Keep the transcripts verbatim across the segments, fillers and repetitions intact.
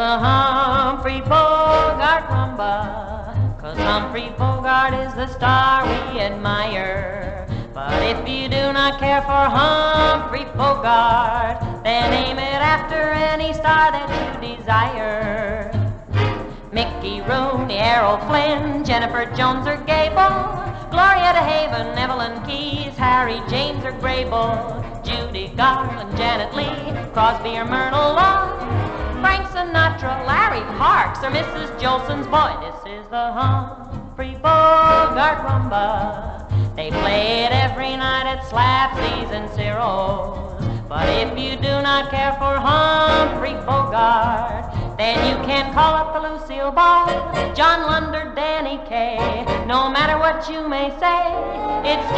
the Humphrey Bogart Rhumba, 'cause Humphrey Bogart is the star we admire. But if you do not care for Humphrey Bogart, then aim it after any star that you desire. Mickey Rooney, Errol Flynn, Jennifer Jones or Gable, Gloria DeHaven, Evelyn Keyes, Harry James or Grable, Judy Garland, Janet Leigh, Crosby or Myrtle Law, Frank Sinatra, Larry Parks or Missus Jolson's boy. This is the Humphrey Bogart Rhumba. They play it every night at Slapsies and Ciro's. But if you do not care for Humphrey Bogart, then you can call up the Lucille Ball, John Lund or Danny Kaye. No matter what you may say, it's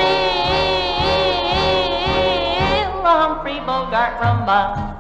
still the Humphrey Bogart Rhumba.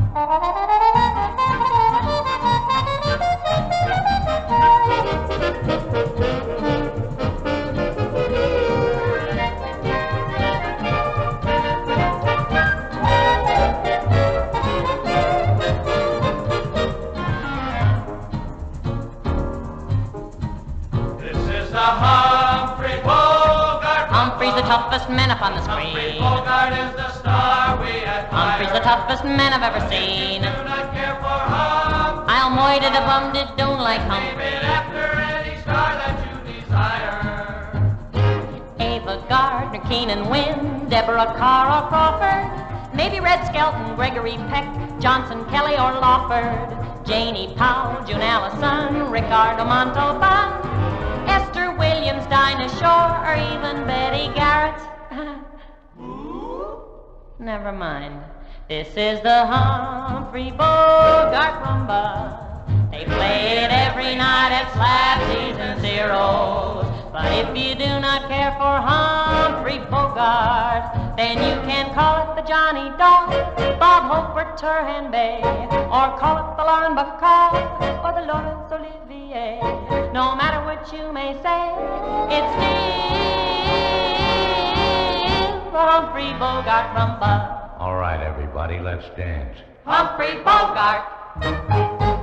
Humphrey Bogart. Humphrey's the toughest man up on the Humphrey screen. Bogart is the star we admire. Humphrey's the toughest man I've ever seen. Do not care for Humphrey. I'll moid a bum did don't like Humphrey. Name it after any star that you desire. Ava Gardner, Keenan Wynn, Deborah Carr or Crawford, maybe Red Skelton, Gregory Peck, Johnson, Kelly or Lawford, Janie Powell, June Allison, Ricardo Montalban, Esther Williams, Dinah Shore, or even Betty Garrett. Never mind. This is the Humphrey Bogart Rhumba. They play it every night at Slapsies and Ciro's. But if you do not care for Humphrey Bogart, then you can call it the Johnny Dog, Bob Hope or Turhan Bay, or call it the Lauren Bacall or the Laurence Olivier. No matter what you may say, it's still the Humphrey Bogart Rhumba. All right, everybody, let's dance. Humphrey Bogart.